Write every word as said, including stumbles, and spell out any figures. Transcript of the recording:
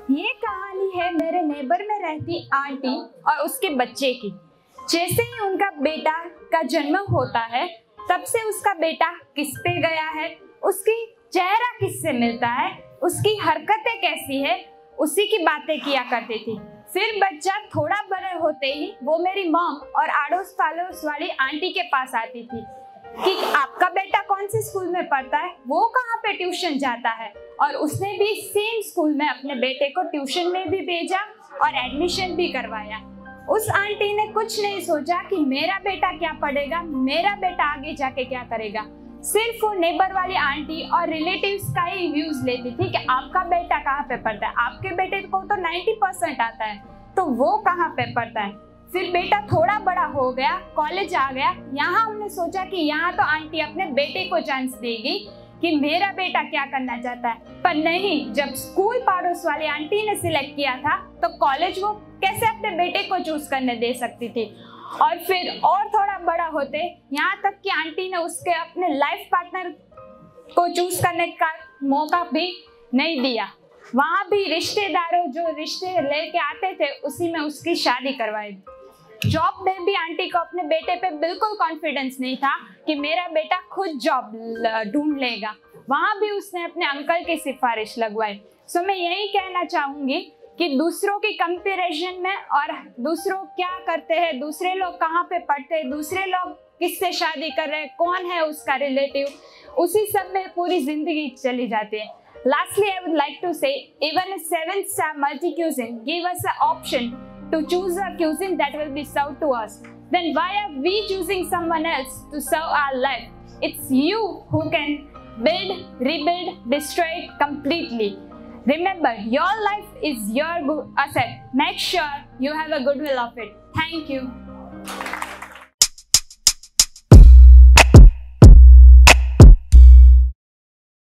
ये कहानी है मेरे नेबर में रहती आंटी और उसके बच्चे की। जैसे ही उनका बेटा का जन्म होता है तब से उसका बेटा किस पे गया है, उसकी चेहरा किससे मिलता है, उसकी हरकतें कैसी है, उसी की बातें किया करती थी। फिर बच्चा थोड़ा बड़े होते ही वो मेरी मॉम और आड़ोस पाड़ोस वाली आंटी के पास आती थी कि आपका बेटा कौन से स्कूल में पढ़ता है, वो कहाँ पे ट्यूशन जाता है। और उसने भी सेम स्कूल में अपने बेटे को ट्यूशन में भी भेजा और एडमिशन भी करवाया। उस आंटी ने कुछ नहीं सोचा कि मेरा बेटा क्या पढ़ेगा, मेरा बेटा आगे जाके क्या करेगा। सिर्फ वो नेबर वाली आंटी और रिलेटिव्स का ही व्यूज लेती थी कि आपका बेटा कहाँ पे पढ़ता है, आपके बेटे को तो नब्बे परसेंट आता है तो वो कहाँ पे पढ़ता है। फिर बेटा थोड़ा बड़ा हो गया, कॉलेज आ गया। यहाँ हमने सोचा कि यहाँ तो आंटी अपने बेटे को चांस देगी कि मेरा बेटा क्या करना चाहता है, पर नहीं। जब स्कूल पड़ोस वाली आंटी ने सिलेक्ट किया था तो कॉलेज वो कैसे अपने बेटे को चूज करने दे सकती थी। और फिर और थोड़ा बड़ा होते यहाँ तक कि आंटी ने उसके अपने लाइफ पार्टनर को चूज करने का मौका भी नहीं दिया। वहां भी रिश्तेदारों जो रिश्ते लेके आते थे उसी में उसकी शादी करवाई। जॉब में भी आंटी को अपने बेटे पे बिल्कुल कॉन्फिडेंस नहीं था कि मेरा बेटा खुद जॉब ढूंढ लेगा। वहां भी उसने अपने अंकल की सिफारिश लगवाई। सो मैं यही कहना चाहूंगी कि दूसरों की कंपैरिजन में और दूसरों क्या करते हैं, दूसरे लोग कहाँ पे पढ़ते हैं, दूसरे लोग किससे शादी कर रहे हैं, कौन है उसका रिलेटिव, उसी सब में पूरी जिंदगी चली जाती है। Lastly, I would like to say, even a seven-star multi-cuisine give us an option to choose a cuisine that will be served to us. Then why are we choosing someone else to serve our life? It's you who can build, rebuild, destroy it completely. Remember, your life is your asset. Make sure you have a goodwill of it. Thank you.